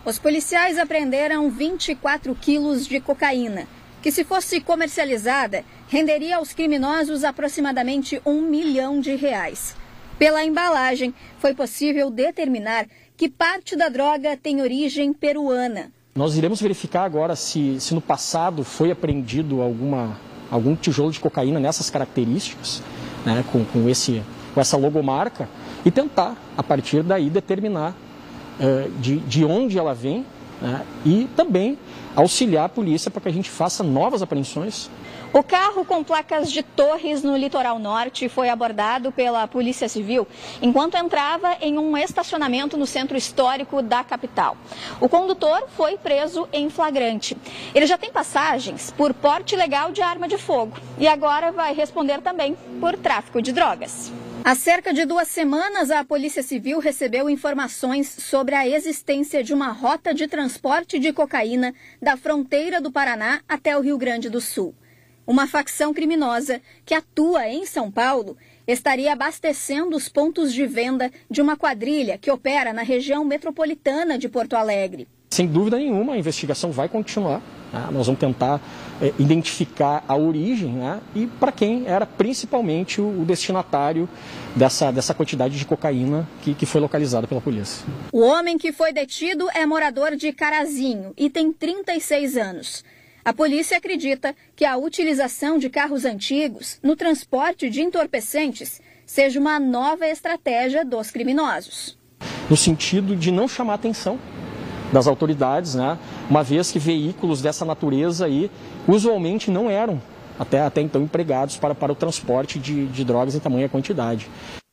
Os policiais apreenderam 24 quilos de cocaína, que, se fosse comercializada, renderia aos criminosos aproximadamente R$1 milhão. Pela embalagem, foi possível determinar que parte da droga tem origem peruana. Nós iremos verificar agora se no passado foi apreendido algum tijolo de cocaína nessas características, né, com essa logomarca, e tentar, a partir daí, determinar de onde ela vem, né, e também auxiliar a polícia para que a gente faça novas apreensões. O carro com placas de Torres, no litoral norte, foi abordado pela Polícia Civil enquanto entrava em um estacionamento no centro histórico da capital. O condutor foi preso em flagrante. Ele já tem passagens por porte ilegal de arma de fogo e agora vai responder também por tráfico de drogas. Há cerca de 2 semanas, a Polícia Civil recebeu informações sobre a existência de uma rota de transporte de cocaína da fronteira do Paraná até o Rio Grande do Sul. Uma facção criminosa que atua em São Paulo estaria abastecendo os pontos de venda de uma quadrilha que opera na região metropolitana de Porto Alegre. Sem dúvida nenhuma, a investigação vai continuar, né? Nós vamos tentar identificar a origem, né? E para quem era principalmente o destinatário dessa quantidade de cocaína que foi localizada pela polícia. O homem que foi detido é morador de Carazinho e tem 36 anos. A polícia acredita que a utilização de carros antigos no transporte de entorpecentes seja uma nova estratégia dos criminosos. No sentido de não chamar a atenção das autoridades, né? Uma vez que veículos dessa natureza aí usualmente não eram até então empregados para o transporte de drogas em tamanha quantidade.